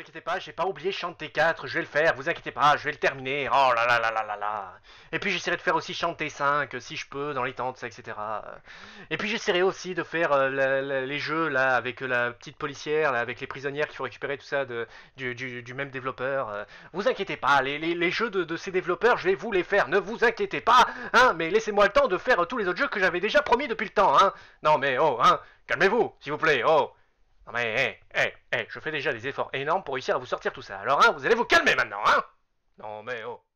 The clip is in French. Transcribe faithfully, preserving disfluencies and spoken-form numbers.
inquiétez pas, j'ai pas oublié Shantae quatre, je vais le faire, vous inquiétez pas, je vais le terminer. Oh là là là là là là. Et puis j'essaierai de faire aussi Shantae cinq, si je peux, dans les temps, tout ça, et cetera. Et puis j'essaierai aussi de faire euh, la- la- les jeux là avec la petite policière, là, avec les prisonnières qu'il faut récupérer, tout ça de, du, du- du même développeur. Euh, vous inquiétez pas, les, les- les jeux de, de ces développeurs, je vais vous les faire, ne vous inquiétez pas, hein, mais laissez-moi le temps de faire euh, tous les autres jeux que j'avais déjà promis depuis le temps, hein. Non mais oh, hein, calmez-vous, s'il vous plaît, oh. Non mais, hé, hé, hé, je fais déjà des efforts énormes pour réussir à vous sortir tout ça. Alors, hein, vous allez vous calmer maintenant, hein. Non mais, oh.